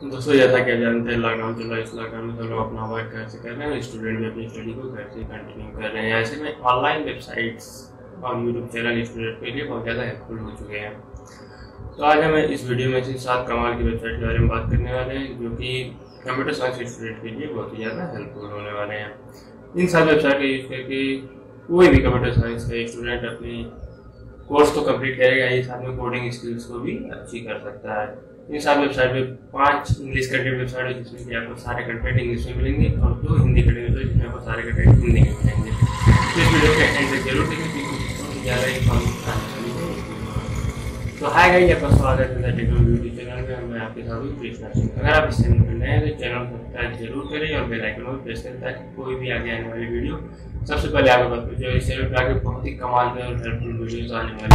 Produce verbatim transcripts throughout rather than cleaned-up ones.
दोस्तों, जैसा कि आप जानते हैं, लॉकडाउन चल रहा है। इस लॉकडाउन में सब लोग अपना वर्क घर से कर रहे हैं। स्टूडेंट भी अपनी स्टडी को घर से कंटिन्यू कर रहे हैं। ऐसे में ऑनलाइन वेबसाइट्स और यूट्यूब चैनल स्टूडेंट के लिए बहुत ज़्यादा हेल्पफुल हो चुके हैं। तो आज हम इस वीडियो में से सात कमाल की वेबसाइट के बारे में बात करने वाले हैं, जो कि कंप्यूटर साइंस स्टूडेंट के लिए बहुत ही ज़्यादा हेल्पफुल होने वाले हैं। इन सात वेबसाइट का यूज़ करके कोई भी कंप्यूटर साइंस का स्टूडेंट अपनी कोर्स तो कंप्लीट करेगा, ही साथ में कोडिंग स्किल्स को भी अच्छी कर सकता है। इन सात वेबसाइट में पांच इंग्लिश कंटेंट वेबसाइट है, जिसमें कि आपको सारे कंटेंट इंग्लिश में मिलेंगे, और दो हिंदी कंटेंट वेबसाइट जिसमें आपको सारे कंटेंट हिंदी में मिलेंगे। तो इस वीडियो के एंड तक जरूर देखें, क्योंकि ज़्यादा इन्फॉर्मेशन। तो हाय गाइस, आपका स्वागत है टेक्नोलॉजी यूट्यूब चैनल में। मैं आपके साथ हूँ कृष्णा सिंह। अगर आप इस चैनल पर नए हैं तो चैनल को सब्सक्राइब जरूर करें और बेल आइकन को प्रेस करें, ताकि कोई भी आगे आने वाली वीडियो सबसे पहले आपको बता पहुंचे। इस चैनल पर आगे बहुत ही कमाल के और हेल्पफुल वीडियोस आने वाली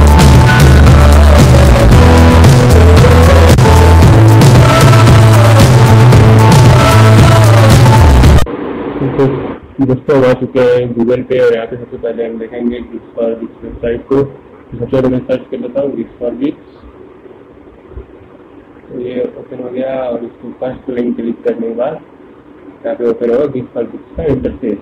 तो दोस्तों आ चुके हैं गूगल पे, और यहाँ पे सबसे पहले हम देखेंगे गिग्स फॉर गिग्स वेबसाइट को। सबसे पहले मैं सर्च कर लेता हूँ गिग्स फॉर गिग्स। तो ये ओपन हो गया, और इसको फर्स्ट लिंक क्लिक करने के बाद यहाँ पे ओपन होगा गिग्स फॉर गिग्स का इंटरफेस।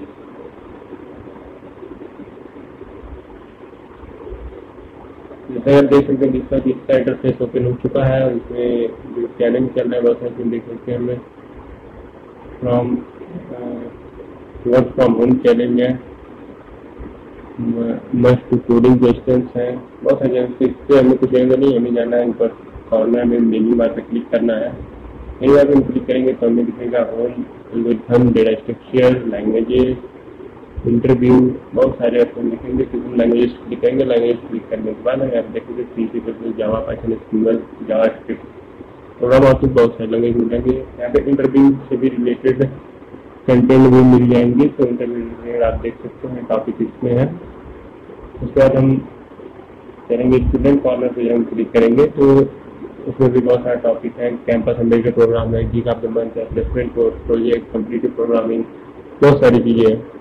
जैसे आप देख सकते हैं गिग्स फॉर गिग्स का इंटरफेस ओपन हो चुका है, और इसमें जो चैलेंज चल रहा है बहुत सारे देख सकते हैं। हमें from work from home challenge है, मस्ट कोडिंग क्वेश्चंस हैं, बहुत सारे। इससे हमें कुछ ऐसा नहीं, हमें जाना है ऊपर कॉर्नर में मेन्यू बार पर क्लिक करना है। यही बार हम क्लिक करेंगे तो हमें दिखेगा home, algorithm, data structure, languages, interview, बहुत सारे ऑप्शन दिखेंगे। किसी लैंग्वेज क्लिक करेंगे, लैंग्वेज क्लिक करने के बाद आप देखेंगे C C plus plus, Java, Python, SQL, JavaScript, program output, बहुत सारे लैंग्वेज मिलेंगे। यहाँ पे इंटरव्यू से भी रिलेटेड कंटेंट भी मिल जाएंगे। तो इंटरव्यू आप देख सकते हैं टॉपिक इसमें है। उसके बाद हम करेंगे स्टूडेंट कॉर्नर पे, जब हम क्लिक करेंगे तो उसमें भी बहुत सारे टॉपिक हैं। कैंपस एम्बेडेड प्रोग्राम है, गीक ऑफ द मंथ है, placement course, project, competitive programming, बहुत सारी चीज़ें हैं।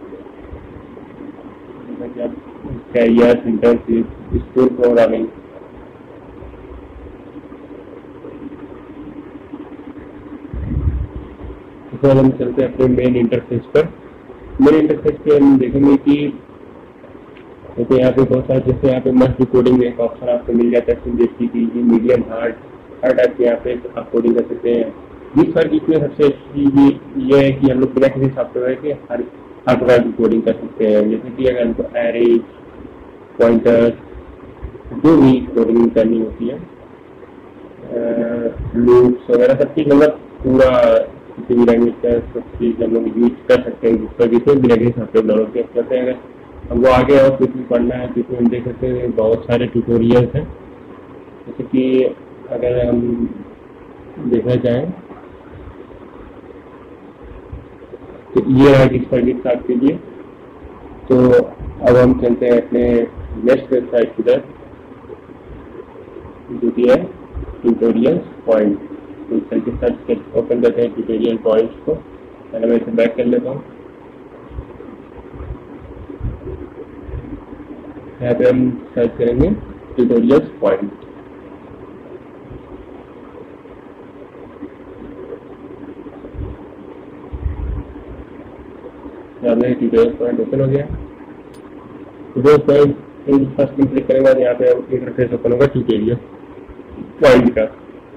Career, internship, school programming. तो हम चलते हैं अपने मेन इंटरफेस पर। मेन इंटरफेस पे हम देखेंगे कि तो यहाँ पे बहुत सारे, जैसे यहाँ पे मस्ट कोडिंग एक ऑप्शन आपको मिल जाता है, जैसे कि मीडियम, हार्ड, हर टाइप के यहाँ पे आप कोडिंग कर सकते हैं। जिस पर इसमें सबसे अच्छी ये है कि हम लोग बिना किसी सॉफ्टवेयर के हर हर प्रकार की कोडिंग कर सकते हैं। जैसे कि अगर हमको एरेज, पॉइंटर, जो भी कोडिंग करनी होती है, लूप्स वगैरह सब चीज़, मतलब पूरा किसी भी लैंग्वेज का सब चीज़ हम लोग यूज कर सकते हैं। जिस पर जिसमें बिना किसी सॉफ्टवेयर डाउनलोड करते हैं। अगर हमको आगे और कुछ भी पढ़ना है तो इसमें हम देख सकते हैं बहुत सारे ट्यूटोरियल्स हैं। जैसे कि अगर हम देखना चाहें तो ये है गिग्स फॉर गिग्स आपके लिए। तो अब हम चलते हैं अपने नेक्स्ट वेबसाइट की तरफ, जो कि है ट्यूटोरियल्स पॉइंट। तो चलते सर्च कर ओपन करते हैं ट्यूटोरियल पॉइंट्स को। पहले मैं इसे बैक कर लेता हूँ। यहाँ पे हम सर्च करेंगे ट्यूटोरियल्स पॉइंट। यहाँ पे ट्यूटोरियल पॉइंट ओपन हो गया। ट्यूटोरियल पॉइंट फर्स्ट क्लिक करेंगे बाद यहाँ पे इंटरफेस ओपन होगा ट्यूटोरियल पॉइंट का।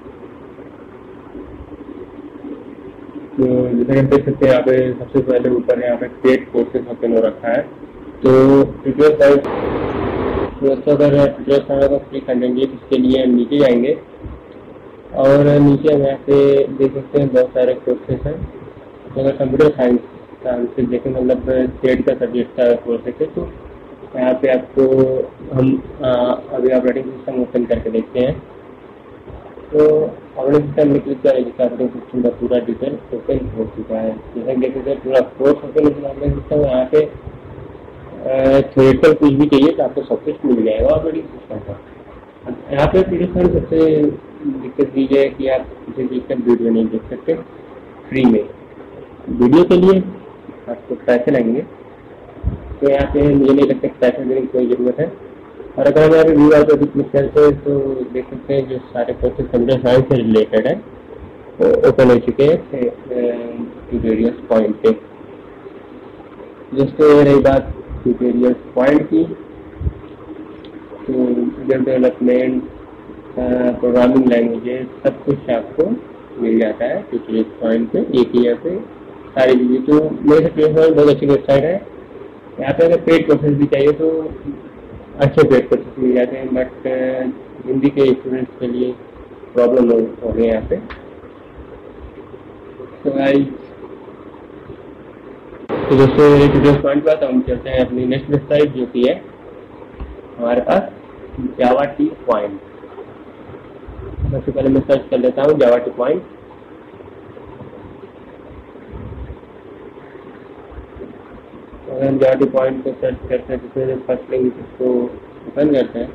तो जैसे आप देख सकते हैं यहाँ पे सबसे पहले ऊपर यहाँ पे क्रिएट कोर्सेज ओपन हो रखा है। तो ट्यूटोरियल पॉइंट दोस्तों, अगर ट्यूटोरियल पॉइंट को क्लिक कर देंगे तो इसके लिए हम नीचे जाएंगे, और नीचे हम यहाँ पे देख सकते हैं बहुत सारे कोर्सेज हैं। तो अगर कंप्यूटर साइंस साइंस देखें, मतलब स्टेट का सब्जेक्ट का कोर्सेज है, तो यहाँ पे आपको हम आ, अभी ऑपरेटिंग सिस्टम ओपन करके देखते हैं। तो ऑपरेटिंग सिस्टम में क्लिक करें, जिसका ऑपरेटिंग सिस्टम का पूरा डिटेल ओपन हो चुका है। जैसे देख सकते हैं पूरा कोर्स ओपन हो चुका है ऑपरेटिंग सिस्टम। यहाँ पे थिएटर कुछ भी चाहिए तो आपको सब कुछ मिल जाएगा ऑपरेटिंग सिस्टम का। यहाँ पे पीडीएफ सबसे दिक्कत दी है कि आप किसी चीज़ का वीडियो नहीं देख सकते फ्री में। वीडियो के लिए आपको पैसे लगेंगे, तो यहाँ पे मुझे नहीं लगता पैसे देने की कोई ज़रूरत है। और अगर हम यहाँ पे व्यू आउट पर क्लिक करते हैं तो देख सकते हैं जो सारे कोर्सेज कंप्यूटर साइंस से रिलेटेड है ओपन हो चुके हैं ट्यूटोरियल्स पॉइंट पे। दोस्तों रही बात ट्यूटोरियल्स पॉइंट की, तो वेब डेवलपमेंट, प्रोग्रामिंग लैंग्वेजेस सब कुछ आपको मिल जाता है ट्यूटोरियल्स पॉइंट पे, एक ही यहाँ पे सारी चीज़ें। तो मेरे ट्यूटोरियल्स पॉइंट बहुत अच्छी वेबसाइट है। यहाँ पे अगर पेड कोर्सेज भी चाहिए तो अच्छे पेड कोर्सेज मिल जाते हैं, बट हिंदी के स्टूडेंट्स के लिए प्रॉब्लम हो गई यहाँ पे। तो गाइस, तो दोस्तों ट्यूटोरियल्स पॉइंट पर हम चलते हैं अपनी नेक्स्ट वेबसाइट जो कि है हमारे पास जावा टी पॉइंट। सबसे पहले मैं सर्च कर लेता हूँ जावा टी पॉइंट। अगर हम जावा टी पॉइंट को सर्च करते हैं तो फर्स्ट लिंक इसको ओपन करते हैं।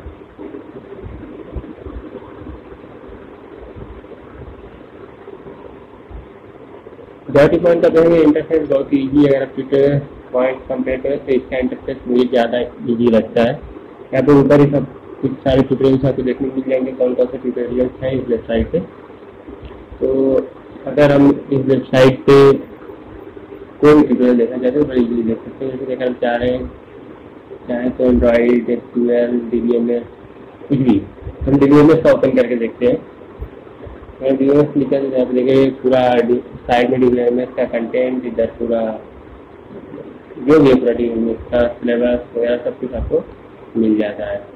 जावा टी पॉइंट का देखेंगे इंटरफेस बहुत ईजी है। अगर आप ट्यूटोरियल पॉइंट कंपेयर करें तो इसका इंटरफेस मुझे ज़्यादा ईजी लगता है। यहाँ पे ऊपर ही सब कुछ सारे ट्यूटोरियल्स आपको देखने को मिल जाएंगे, कौन कौन से ट्यूटोरियल्स हैं इस वेबसाइट पे। तो अगर हम इस वेबसाइट पे कोई भी ट्यूटोरियल देखना चाहते हैं तो बड़ी इजीली देख सकते हैं। जैसे अगर हम चाह रहे हैं चाहें तो Android, S Q L, D B M S, कुछ भी, हम डी बी एम एस का ओपन करके देखते हैं। अगर डी बी एम एस लिखा तो यहाँ पे देखिए पूरा साइड में डी बी एम एस का कंटेंट, इधर पूरा जो भी पूरा डी बी एम एस का सिलेबस वगैरह सब कुछ आपको मिल जाता है।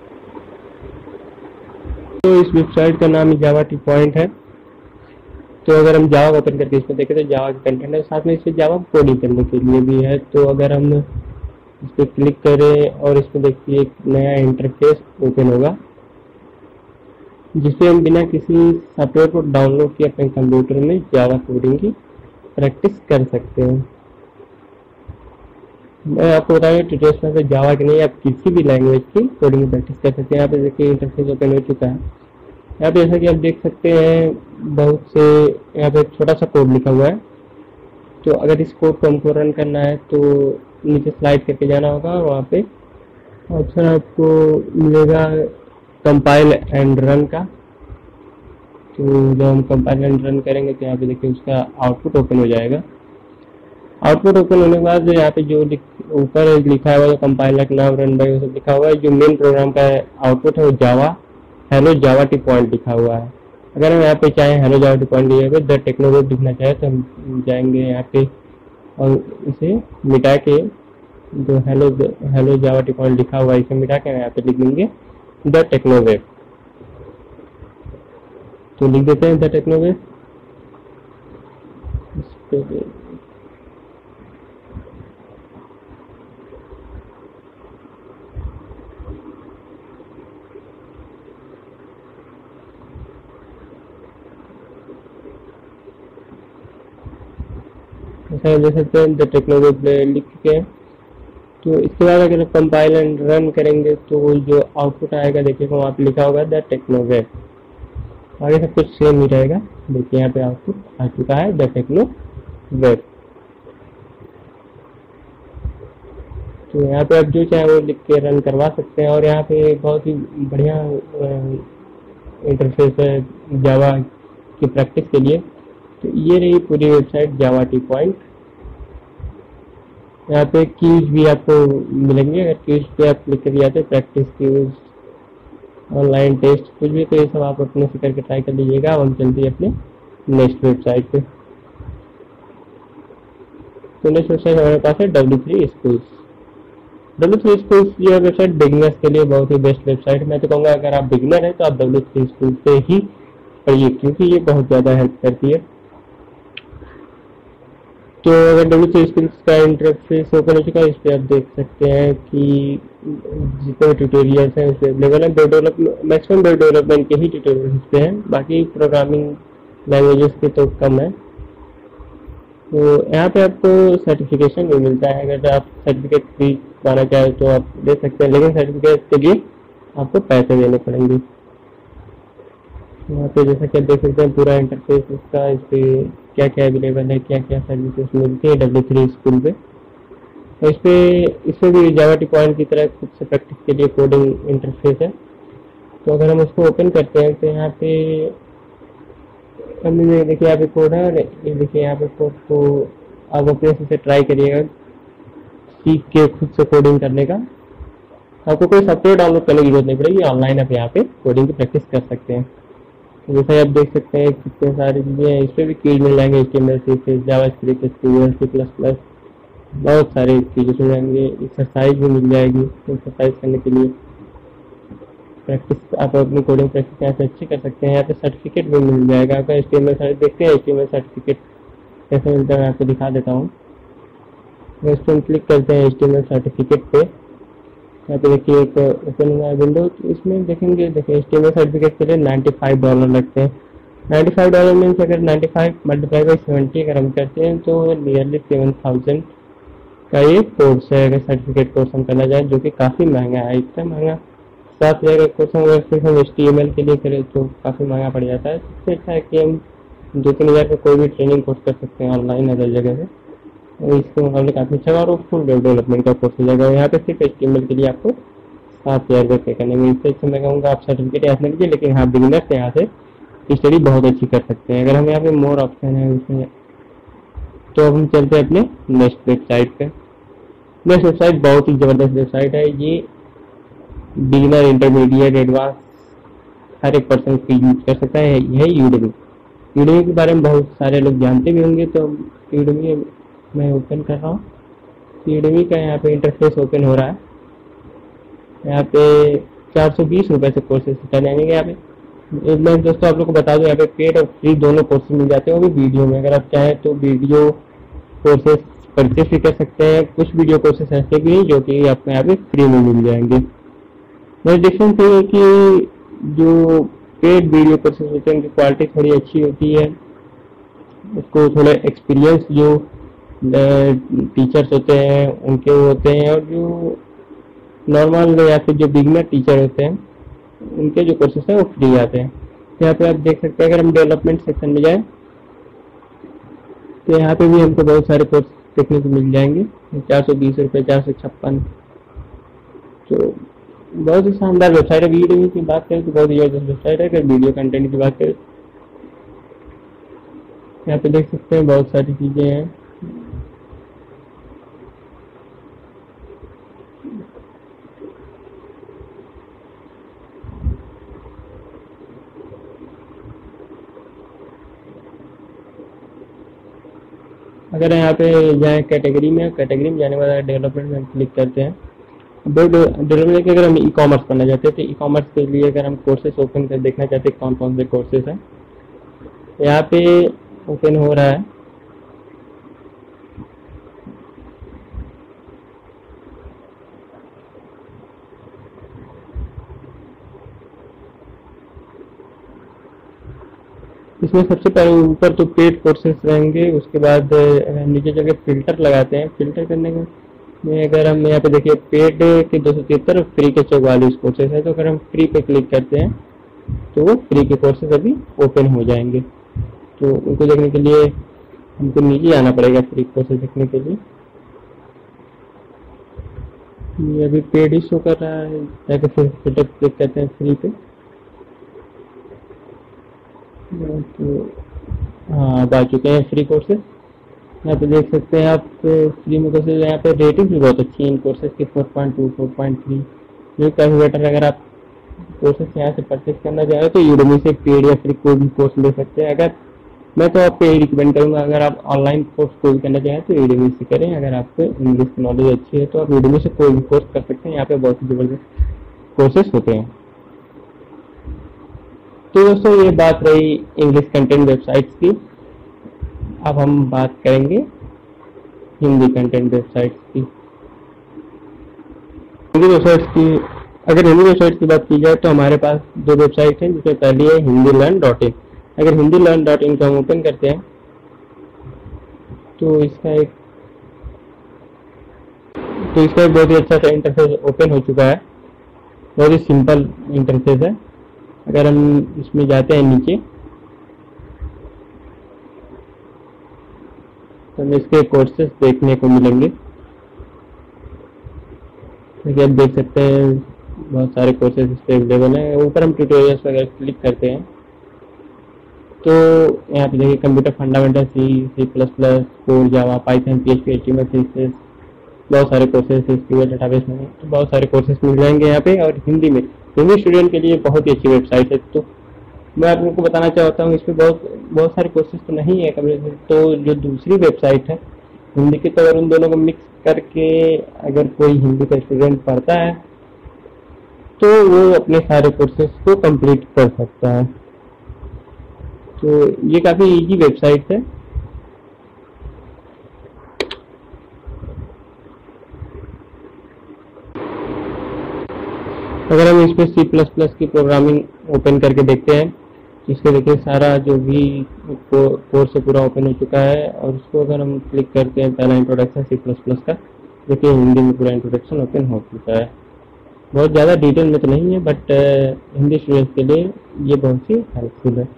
तो इस वेबसाइट का नाम जावा टी पॉइंट है। तो अगर हम जावा ओपन करके इसमें देखें तो जावा का कंटेंट है, साथ में इसमें जावा कोडिंग करने के लिए भी है। तो अगर हम इस पर क्लिक करें और इसमें देखिए एक नया इंटरफेस ओपन होगा जिससे हम बिना किसी सॉफ्टवेयर को डाउनलोड किए अपने कंप्यूटर में जावा कोडिंग की प्रैक्टिस कर सकते हैं। मैं आपको बताऊँ ट्यूटोरियल्स में जावा की नहीं, आप किसी भी लैंग्वेज की कोडिंग प्रैक्टिस कर सकते हैं। यहाँ पे देखिए इंटरफेस ओपन हो चुका है। यहाँ पे जैसा कि आप देख सकते हैं बहुत से यहाँ पे छोटा सा कोड लिखा हुआ है। तो अगर इस कोड को हमको रन करना है तो नीचे स्लाइड करके जाना होगा, वहाँ पे ऑप्शन आपको मिलेगा कंपाइल एंड रन का। तो जब हम कंपाइल एंड रन करेंगे तो यहाँ पे देखिए उसका आउटपुट ओपन हो जाएगा। आउटपुट ओपन होने के बाद जो यहाँ पे जो ऊपर लिखा हुआ है कंपाइलर नाम रन बाय वो सब लिखा हुआ है, जो मेन प्रोग्राम का आउटपुट है वो Java hello Java T point लिखा हुआ है। अगर हम यहाँ पे चाहें हेलो जावा टी पॉइंट लिखा द टेक्नोवेब लिखना चाहे तो हम जाएंगे यहाँ पे और इसे मिटा के जो hello hello Java T point लिखा हुआ है इसे मिटा के यहाँ पे लिख देंगे द टेक्नोवेब। तो लिख देते हैं द टेक्नोवेब। ऐसा देख सकते हैं द टेक्नोवेब लिख के। तो इसके बाद अगर कंपाइल एंड रन करेंगे तो जो आउटपुट आएगा देखिए वहाँ पे लिखा होगा द टेक्नोवेब। आगे सब कुछ सेम ही रहेगा। देखिए यहाँ पे आउटपुट आ चुका है द टेक्नोवेब। तो यहाँ पे आप जो चाहे वो लिख के रन करवा सकते हैं। और यहाँ पे बहुत ही बढ़िया इंटरफेस है जावा की प्रैक्टिस के लिए। तो ये रही पूरी वेबसाइट जावा टी पॉइंट। यहाँ पे कीज भी आपको मिलेंगे। अगर कीज पे आप क्लिक कर जाते हैं प्रैक्टिस कीज, ऑनलाइन टेस्ट, कुछ भी, तो ये सब आप अपने से करके ट्राई कर लीजिएगा। हम चलते हैं अपने नेक्स्ट वेबसाइट पे। तो नेक्स्ट वेबसाइट हमारे पास है W three schools. W three schools ये वेबसाइट बिगिनर्स के लिए बहुत ही बेस्ट वेबसाइट। मैं तो कहूँगा अगर आप बिगिनर हैं तो आप डब्ल्यू थ्री स्कूल्स पे ही पढ़िए क्योंकि ये बहुत ज़्यादा हेल्प करती है। तो अगर डब्ल्यू थ्री स्कूल्स का इंटरफेस ओपन हो चुका है, इस पर आप देख सकते हैं कि जितने ट्यूटोरियल्स हैं इसमें अवेलेबल है। Web development maximum web development के ही ट्यूटोरियल्स इस पे हैं, बाकी प्रोग्रामिंग लैंग्वेजेस के तो कम है। तो यहाँ पे आपको सर्टिफिकेशन भी मिलता है। अगर आप सर्टिफिकेट फ्री पाना चाहें तो आप दे सकते हैं, लेकिन सर्टिफिकेट के लिए आपको पैसे देने पड़ेंगे। यहाँ पे जैसा कि आप देख सकते हैं पूरा इंटरफेस इसका, इस पर क्या क्या अवेलेबल है, क्या क्या सर्विसेज मिलती है डब्ल्यू थ्री स्कूल पे। तो इस पे इसमें भी जावा टी पॉइंट की तरह खुद से प्रैक्टिस के लिए कोडिंग इंटरफेस है। तो अगर हम उसको ओपन करते हैं तो यहाँ पे अब ये देखिए यहाँ पे कोड है, और ये देखिए यहाँ पे कोड, तो आप अपने से ट्राई करिएगा सीख के खुद से कोडिंग करने का। आपको कोई सॉफ्टवेयर डाउनलोड करने की जरूरत नहीं पड़ेगी, ऑनलाइन आप यहाँ पे कोडिंग की प्रैक्टिस कर सकते हैं। तो जैसे आप देख सकते हैं कितने सारी चीज़ें हैं, इस पर भी कीज मिल जाएंगे, H T M L, C S S, JavaScript, SQL, C plus plus, बहुत सारे चीज़ें मिल जाएंगे। एक्सरसाइज भी मिल जाएगी एक्सरसाइज करने के लिए, प्रैक्टिस आप अपनी कोडिंग प्रैक्टिस यहाँ से अच्छी कर सकते हैं। यहाँ पे सर्टिफिकेट भी मिल जाएगा आपका। एच टी एम एल देखते हैं H T M L certificate कैसे मिलता है, मैं आपको दिखा देता हूँ। इस पर हम क्लिक करते हैं H T M L certificate पे। यहाँ पे देखिए एक ओपन हुआ है विंडो, तो इसमें देखेंगे, देखिए H T M L certificate के लिए नाइन्टी फाइव डॉलर लगते हैं। नाइन्टी फाइव डॉलर मीन्स अगर ninety five multiply by seventy अगर हम करते हैं तो नियरली सेवन थाउजेंड का ये कोर्स है, अगर सर्टिफिकेट कोर्स हम करना चाहें, जो कि काफ़ी महंगा है। इतना महंगा सात हज़ार का कोर्स हम अगर सिर्फ हम एच टी एम एल के लिए करें तो काफ़ी महंगा पड़ जाता है। सबसे अच्छा है कि हम दो तीन हज़ार का कोई भी ट्रेनिंग कोर्स कर सकते हैं ऑनलाइन अदर जगह से, और इसके मुकाबले काफ़ी अच्छा और फुल वेब डेवलपमेंट का कोर्स हो जाएगा। यहाँ पे सिर्फ एच टी एम एल के लिए आपको सात हज़ार रुपये पे करने में, इससे अच्छा मैं कहूँगा आप सर्टिफिकेट यहाँ से लीजिए, लेकिन हाँ बिगिनर्स यहाँ से स्टडी बहुत अच्छी कर सकते हैं। अगर हम यहाँ पे मोर ऑप्शन है उसमें, तो अब हम चलते हैं अपने नेक्स्ट वेबसाइट पे। नेक्स्ट वेबसाइट बहुत ही ज़बरदस्त वेबसाइट है, ये बिगिनर, इंटरमीडिएट, एडवांस हर एक पर्सन इसको यूज कर सकता है। यह यूडेमी। यूडेमी के बारे में बहुत सारे लोग जानते भी होंगे, तो यूडेमी मैं ओपन कर रहा हूँ। यूडेमी का यहाँ पे इंटरफेस ओपन हो रहा है। यहाँ पे चार सौ बीस रुपये से कोर्सेज चल जाएंगे। यहाँ पे मैं दोस्तों आप लोग को बता दूं, यहाँ पे पेड और फ्री दोनों कोर्सेज मिल जाते हैं, वो भी वीडियो में। अगर आप चाहें तो वीडियो कोर्सेज परचेस भी कर सकते हैं। कुछ वीडियो कोर्सेज ऐसे भी हैं जो कि आपको यहाँ पे फ्री में मिल जाएंगे। बस डिफरेंस ये है कि जो पेड वीडियो कोर्सेज होते हैं उनकी क्वालिटी थोड़ी अच्छी होती है, उसको थोड़े एक्सपीरियंस जो टीचर्स होते हैं उनके होते हैं, और जो नॉर्मल या फिर जो बिगिनर टीचर होते हैं उनके जो कोर्सेस हैं वो फ्री आते हैं। तो यहाँ पे आप देख सकते हैं, अगर हम डेवलपमेंट सेक्शन में जाएं तो यहाँ पे भी हमको बहुत सारे कोर्स देखने को मिल जाएंगे। चार सौ बीस रुपये, चार सौ छप्पन, तो बहुत ही शानदार वेबसाइट है। वीडियो की बात करें तो बहुत ही ज़बरदस्त वेबसाइट है। अगर वीडियो कंटेंट की बात करें, यहाँ पे देख सकते हैं बहुत सारी चीज़ें हैं। अगर यहाँ पे जाए कैटेगरी में, कैटेगरी में जाने के बाद डेवलपमेंट में हम क्लिक करते हैं। डेवलपमेंट के अगर हम ई कॉमर्स करना चाहते हैं तो ई कॉमर्स के लिए अगर हम कोर्सेज ओपन कर देखना चाहते हैं कौन कौन से कोर्सेज हैं, यहाँ पे ओपन हो रहा है। इसमें सबसे पहले ऊपर तो पेड कोर्सेज रहेंगे, उसके बाद नीचे जगह फिल्टर लगाते हैं। फिल्टर करने में अगर हम यहाँ पे देखिए पेड के दो सौ तिहत्तर, फ्री के चौवालीस कोर्सेज है, तो अगर हम फ्री पे क्लिक करते हैं तो वो फ्री के कोर्सेज अभी ओपन हो जाएंगे। तो उनको देखने के लिए हमको नीचे आना पड़ेगा फ्री कोर्सेज देखने के लिए। ये अभी पेड ही शो कर रहा है, जाके फिर फिल्टर क्लिक करते हैं फ्री पे। तो हाँ अब आ चुके हैं फ्री कोर्सेज। यहाँ पे देख सकते हैं आप फ्री में कोर्सेज, यहाँ पे रेटिंग भी बहुत अच्छी है इन कोर्सेज की, four point two, four point three, जो काफ़ी बेटर। अगर आप कोर्सेज यहाँ से परचेज करना चाहें तो यूडेमी से पेड या फ्री कोई भी कोर्स ले सकते हैं। अगर मैं तो आपको यही रिकमेंड करूँगा, अगर आप ऑनलाइन कोर्स कोई भी करना चाहें तो यूडेमी से करें। अगर आपको इंग्लिश की नॉलेज अच्छी है तो आप यूडेमी से कोई भी कोर्स कर सकते हैं, यहाँ पे बहुत ही ज़बरदस्त कोर्सेज होते हैं। तो दोस्तों ये बात रही इंग्लिश कंटेंट वेबसाइट्स की। अब हम बात करेंगे हिंदी कंटेंट वेबसाइट्स की। हिंदी वेबसाइट्स की अगर हिंदी वेबसाइट की बात की जाए तो हमारे पास दो वेबसाइट हैं, जिसमें पहली है हिंदी लर्न डॉट इन। अगर हिंदी लर्न डॉट इन को हम ओपन करते हैं तो इसका एक तो इसका एक बहुत ही अच्छा सा इंटरफेस ओपन हो चुका है। बहुत ही सिंपल इंटरफेस है। अगर हम इसमें जाते हैं नीचे तो हमें इसके कोर्सेज देखने को मिलेंगे। देखिए आप देख सकते हैं बहुत सारे कोर्सेज इस पर अवेलेबल हैं। ऊपर हम ट्यूटोरियल्स वगैरह क्लिक करते हैं तो यहाँ पे देखिए computer fundamental, C C plus plus, core, Java, Python, P H P, H T M L, CSS, बहुत सारे कोर्सेज एसक्यूएल डेटाबेस में, तो बहुत सारे कोर्सेज मिल जाएंगे यहाँ पे। और हिंदी में, हिंदी स्टूडेंट के लिए बहुत ही अच्छी वेबसाइट है। तो मैं आप लोगों को बताना चाहता हूँ, इस पर बहुत बहुत सारे कोर्सेज तो नहीं है कभी। तो जो दूसरी वेबसाइट है हिंदी की, तो अगर उन दोनों को मिक्स करके अगर कोई हिंदी का स्टूडेंट पढ़ता है तो वो अपने सारे कोर्सेज को कंप्लीट कर सकता है। तो ये काफ़ी इजी वेबसाइट है। अगर हम इसमें सी प्लस प्लस की प्रोग्रामिंग ओपन करके देखते हैं, इसके देखिए सारा जो भी कोर्स पूरा ओपन हो चुका है। और उसको अगर हम क्लिक करते हैं, पहला इंट्रोडक्शन सी प्लस प्लस का, देखिए हिंदी में पूरा इंट्रोडक्शन ओपन हो चुका है। बहुत ज़्यादा डिटेल में तो नहीं है, बट हिंदी स्टूडेंट्स के लिए ये बहुत ही हेल्पफुल है।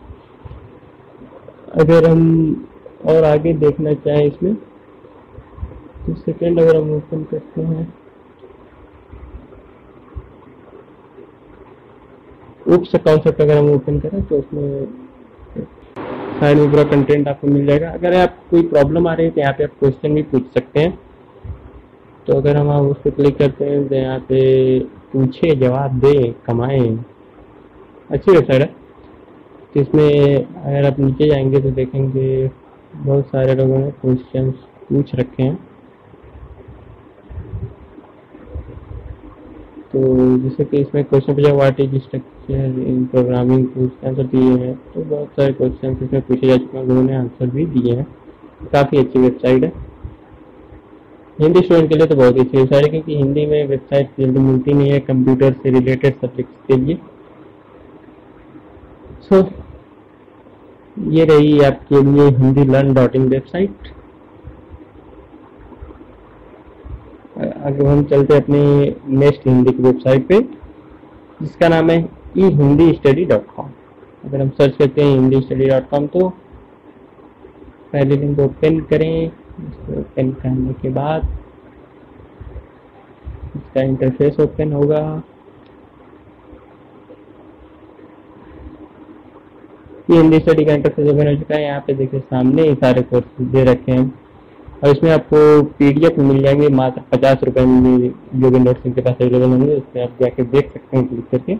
अगर हम और आगे देखना चाहें इसमें, तो सेकेंड अगर हम ओपन करते हैं, उप्स कॉन्सेप्ट अगर हम ओपन करें तो उसमें साइड में पूरा कंटेंट आपको मिल जाएगा। अगर आप कोई प्रॉब्लम आ रही है तो यहाँ पे आप क्वेश्चन भी पूछ सकते हैं। तो अगर हम उस पर क्लिक करते हैं तो यहाँ पे पूछे जवाब दे कमाए, अच्छी वेबसाइट है। तो इसमें अगर आप नीचे जाएंगे तो देखेंगे बहुत सारे लोगों ने क्वेश्चन पूछ रखे हैं। तो जैसे कि इसमें क्वेश्चन पूछा what is structure in programming, कुछ आंसर दिए हैं। तो बहुत सारे क्वेश्चन इसमें पूछे जा चुके हैं, लोगों ने आंसर भी दिए हैं। काफ़ी अच्छी वेबसाइट है हिंदी स्टूडेंट के लिए। तो बहुत अच्छी वेबसाइट है, क्योंकि हिंदी में वेबसाइट जल्दी मिलती नहीं है कंप्यूटर से रिलेटेड सब्जेक्ट्स के लिए। सो so, ये रही आपके लिए Hindi learn dot in website. आगे हम चलते अपने नेक्स्ट हिंदी की वेबसाइट पे, जिसका नाम है E Hindi study dot com. अगर हम सर्च करते हैं हिंदी स्टडी डॉट कॉम, तो पहले लिंक ओपन करें। इसको ओपन करने के बाद इसका इंटरफेस ओपन होगा। ये हिंदी स्टडी का इंटरफेस ओपन हो चुका है। यहाँ पे देखिए सामने ही सारे कोर्सेज दे रखे हैं, और इसमें आपको पीडीएफ मिल जाएंगे मात्र पचास रुपए में, जो भी नोट्स इनके पास अवेलेबल होंगे। उसमें आप जाके देख सकते हैं क्लिक करके।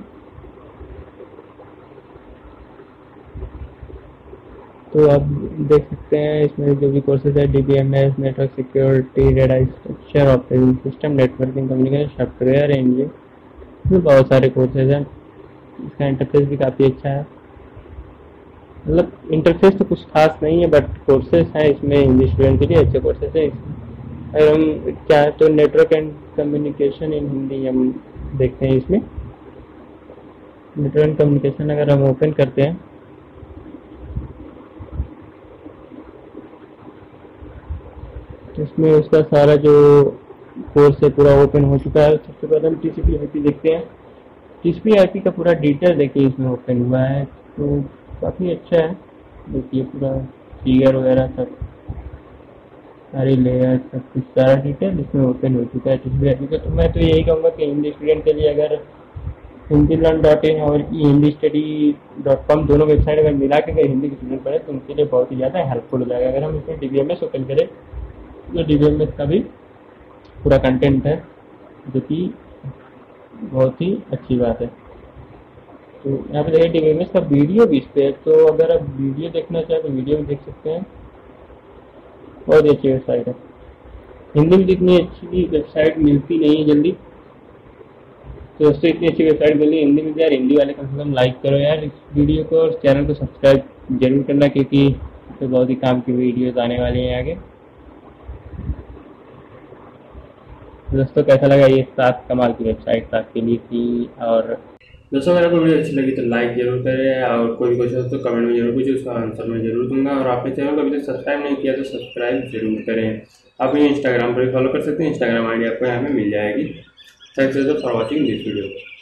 तो आप देख सकते हैं इसमें जो भी कोर्सेज है, DBMS, network security, data structure, operating system, networking, communication, software engineering, इसमें बहुत सारे कोर्सेज हैं। इसका इंटरफेस भी काफ़ी अच्छा है। मतलब इंटरफेस तो कुछ खास नहीं है, बट कोर्सेज हैं इसमें हिंदी स्टूडेंट के लिए अच्छे कोर्सेज हैं। अगर हम चाहें तो network and communication in Hindi हम देखते हैं। इसमें नेटवर्क एंड कम्युनिकेशन अगर हम ओपन करते हैं, तो इसमें उसका सारा जो कोर्स है पूरा ओपन हो चुका है। सबसे पहले हम टीसीपी आईपी देखते हैं। टीसीपी आईपी का पूरा डिटेल देखिए इसमें ओपन हुआ है, तो काफ़ी अच्छा है। देखिए पूरा फिगर वगैरह सब, सारी लेयर, सब कुछ सारा डिटेल इसमें ओपन हो चुका है टीसीपी आईपी का। तो मैं तो यही कहूँगा कि हिंदी स्टूडेंट के लिए अगर हिंदी लर्न डॉट इन और हिंदी स्टडी डॉट कॉम दोनों वेबसाइट अगर मिला के अगर हिंदी के स्टूडेंट पढ़े तो उनके लिए बहुत ही ज़्यादा हेल्पफुल हो जाएगा। अगर हम इसमें डीबीएमएस ओपन करें तो डीबीएमएस का भी पूरा कंटेंट है, जो कि बहुत ही अच्छी बात है। तो यहाँ पे देखिए डीबीएमएस का वीडियो भी इस पे है, तो अगर आप वीडियो देखना चाहें तो वीडियो भी देख सकते हैं। बहुत अच्छी वेबसाइट है। हिंदी में इतनी अच्छी वेबसाइट मिलती नहीं है जल्दी, तो दोस्तों इतनी अच्छी वेबसाइट मिली हिंदी में यार। हिंदी वाले कम से कम लाइक करो यार इस वीडियो को, और चैनल को सब्सक्राइब जरूर करना, क्योंकि तो बहुत ही काम की वीडियोज आने वाली हैं आगे। दोस्तों कैसा लगा ये सात कमाल की वेबसाइट आपके लिए थी। और दोस्तों अगर आपको वीडियो अच्छी लगी तो लाइक जरूर करें, और कोई भी क्वेश्चन हो तो कमेंट में जरूर पूछिए, उसका आंसर मैं जरूर दूंगा। और आपने चैनल को अभी तक सब्सक्राइब नहीं किया तो सब्सक्राइब जरूर करें। आप मुझे इंस्टाग्राम पर भी फॉलो कर सकते हैं, इंस्टाग्राम आई डी आपको यहाँ पे मिल जाएगी। Thanks for watching this video.